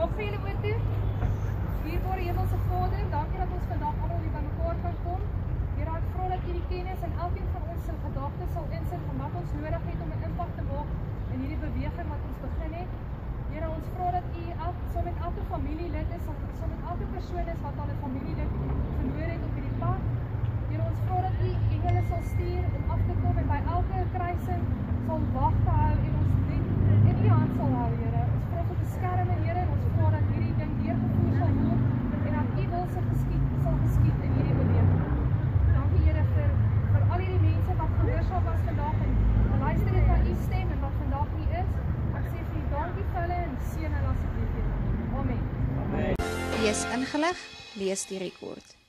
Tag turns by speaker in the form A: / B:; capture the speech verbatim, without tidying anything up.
A: Maak vir julle oor toe. Dierbare Hemelse Vader, dankie dat ons vandag allemaal hier by mekaar kan kom. Here, ek vra dat U die kennis en elkeen van ons se gedagtes sal insit van wat ons nodig het om 'n impak te maak in hierdie beweging wat ons begin het. Here, ons vra dat U elk, saam met elke familielid is, saam met elke persoon is wat al 'n familielid verloor het op hierdie pad. Here, ons vra dat U engele sal stuur om af te kom en by elke kruising sal wag te hou en ons net in U hand sal hou, Here. Ons vra vir beskerming, Here, en ons vra dat hierdie ding deurgevoer sal word en dat U wil se geskied sal geskied in hierdie beweging. Dankie, Here, vir vir al hierdie mense wat gehoorsaam was vandag en luister het na U stem en wat vandag hier is. Ek sê vir U dankie vir hulle en seën hulle asseblief. Amen.
B: Amen. Wees ingelig, lees die rekord.